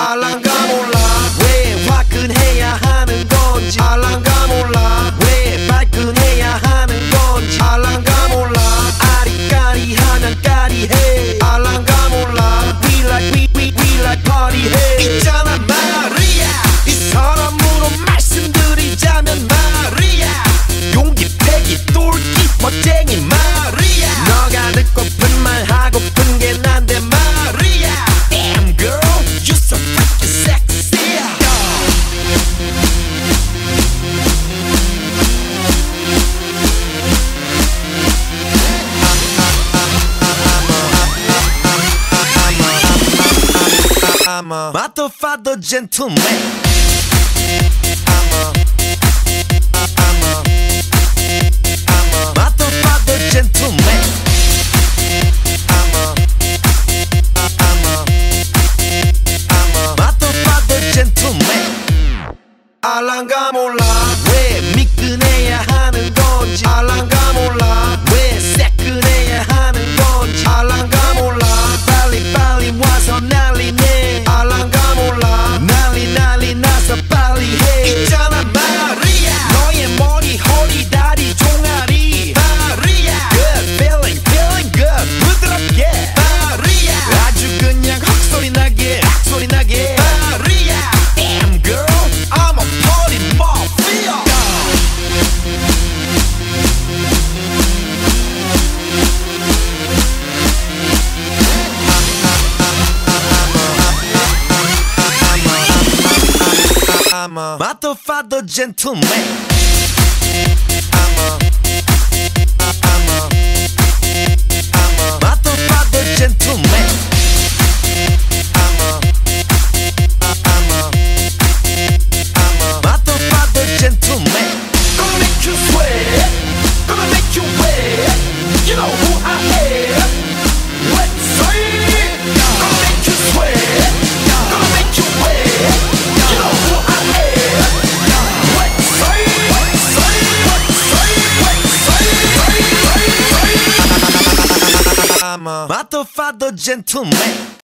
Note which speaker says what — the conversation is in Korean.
Speaker 1: 알랑가 몰라 왜 화끈해야 하는 건지 알랑가 몰라 왜 발끈해야 하는 건지 알랑가 몰라 아리까리하면 까리해 알랑가 몰라 We like party 해 있잖아 마리아 이 사람으로 말씀드리자면 마리아 용기 패기 똘끼 멋쟁이 마리아 너가 듣고픈 말 하고픈 게 난데 마리아 Damn girl you so freaking sexy I'm a motherfucker gentleman motherfucker gentleman motherfucker gentleman 알랑가 몰라 왜 미끈해야 하는 건지 알랑가 몰라 왜 새끈해야 하는 건지 알랑가 몰라 빨리 와서 난리네 알랑가 몰라 난리 나서 빨리 해 있잖아 마리아 너의 머리 허리 다리 종아리 마리아 Good feeling good 부드럽게 마리아 아주 그냥 헉소리 나게 마리아 Damn girl I'm a party mafia I'm a motherfucker gentleman I'm a motherfucker gentleman I'm a motherfucker gentleman Gonna make you sweat Gonna make you wet You know who I am Let's say Gonna make you sweat Gonna make you wet You know who I am Let's say I'm a motherfucker gentleman